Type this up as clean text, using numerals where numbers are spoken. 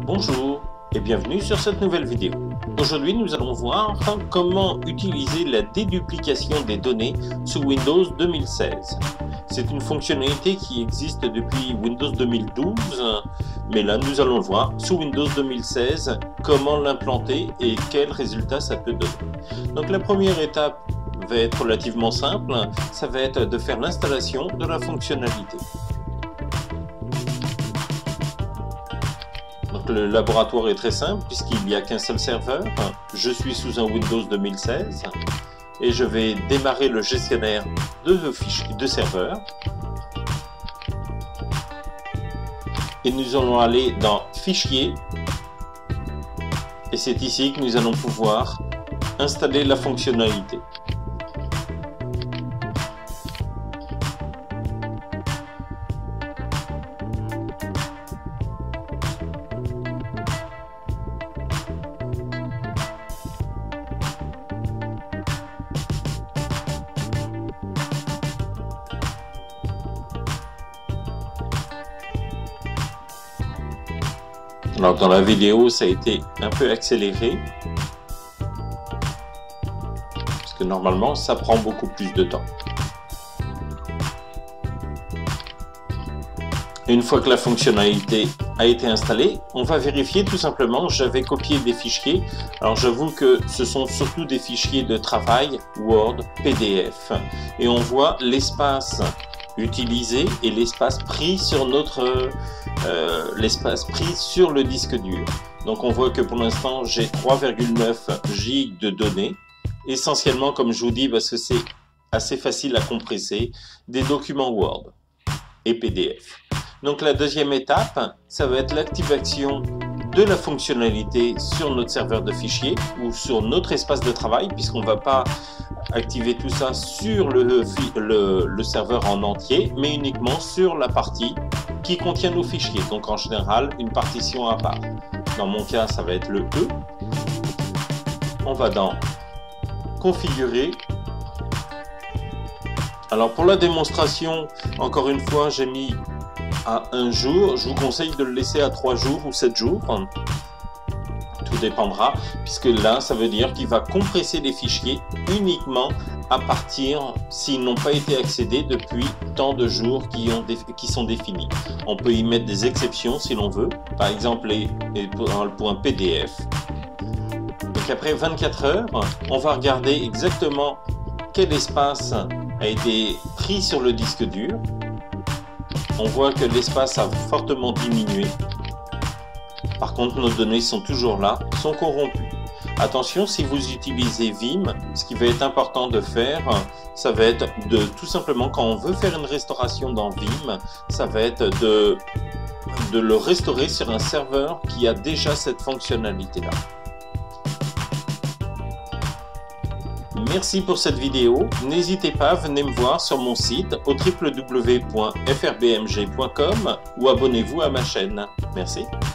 Bonjour et bienvenue sur cette nouvelle vidéo. Aujourd'hui, nous allons voir comment utiliser la déduplication des données sous Windows 2016. C'est une fonctionnalité qui existe depuis Windows 2012, mais là nous allons voir sous Windows 2016 comment l'implanter et quels résultats ça peut donner. Donc la première étape va être relativement simple, ça va être de faire l'installation de la fonctionnalité. Donc le laboratoire est très simple puisqu'il n'y a qu'un seul serveur. Je suis sous un Windows 2016 et je vais démarrer le gestionnaire de serveurs. Et nous allons aller dans Fichier et c'est ici que nous allons pouvoir installer la fonctionnalité. Alors dans la vidéo, ça a été un peu accéléré, parce que normalement, ça prend beaucoup plus de temps. Une fois que la fonctionnalité a été installée, on va vérifier tout simplement. J'avais copié des fichiers. Alors j'avoue que ce sont surtout des fichiers de travail, Word, PDF. Et on voit l'espace utilisé et l'espace pris sur le disque dur. Donc on voit que pour l'instant j'ai 3,9 GB de données, essentiellement comme je vous dis parce que c'est assez facile à compresser, des documents Word et PDF. Donc la deuxième étape, ça va être l'activation de la fonctionnalité sur notre serveur de fichiers ou sur notre espace de travail, puisqu'on ne va pas activer tout ça sur le serveur en entier, mais uniquement sur la partie qui contient nos fichiers. Donc en général, une partition à part. Dans mon cas, ça va être le E. On va dans Configurer. Alors pour la démonstration, encore une fois, j'ai mis à 1 jour. Je vous conseille de le laisser à 3 jours ou 7 jours. Tout dépendra, puisque là, ça veut dire qu'il va compresser les fichiers uniquement à partir s'ils n'ont pas été accédés depuis tant de jours qui sont définis. On peut y mettre des exceptions si l'on veut, par exemple pour un PDF. Donc après 24 heures, on va regarder exactement quel espace a été pris sur le disque dur. On voit que l'espace a fortement diminué. Par contre, nos données sont toujours là, sont corrompues. Attention, si vous utilisez Vim, ce qui va être important de faire, ça va être de tout simplement, quand on veut faire une restauration dans Vim, ça va être de le restaurer sur un serveur qui a déjà cette fonctionnalité-là. Merci pour cette vidéo. N'hésitez pas, venez me voir sur mon site au www.frbmg.com ou abonnez-vous à ma chaîne. Merci.